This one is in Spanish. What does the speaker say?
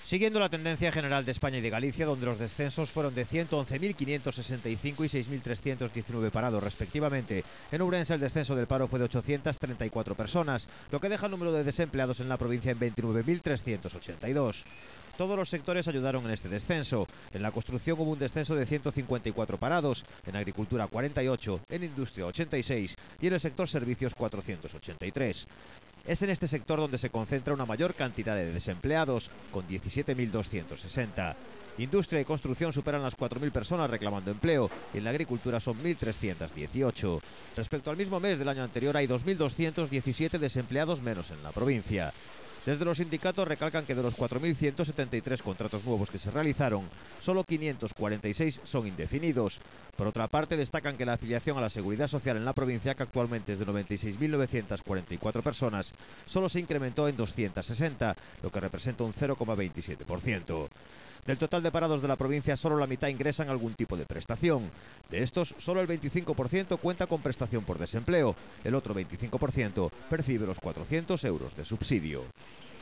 Siguiendo la tendencia general de España y de Galicia, donde los descensos fueron de 111.565 y 6.319 parados respectivamente, en Ourense el descenso del paro fue de 834 personas, lo que deja el número de desempleados en la provincia en 29.382. Todos los sectores ayudaron en este descenso. En la construcción hubo un descenso de 154 parados, en agricultura 48, en industria 86 y en el sector servicios 483. Es en este sector donde se concentra una mayor cantidad de desempleados, con 17.260. Industria y construcción superan las 4.000 personas reclamando empleo y en la agricultura son 1.318. Respecto al mismo mes del año anterior hay 2.217 desempleados menos en la provincia. Desde los sindicatos recalcan que de los 4.173 contratos nuevos que se realizaron, solo 546 son indefinidos. Por otra parte, destacan que la afiliación a la Seguridad Social en la provincia, que actualmente es de 96.944 personas, solo se incrementó en 260, lo que representa un 0,27%. Del total de parados de la provincia, solo la mitad ingresan algún tipo de prestación. De estos, solo el 25% cuenta con prestación por desempleo. El otro 25% percibe los 400 euros de subsidio.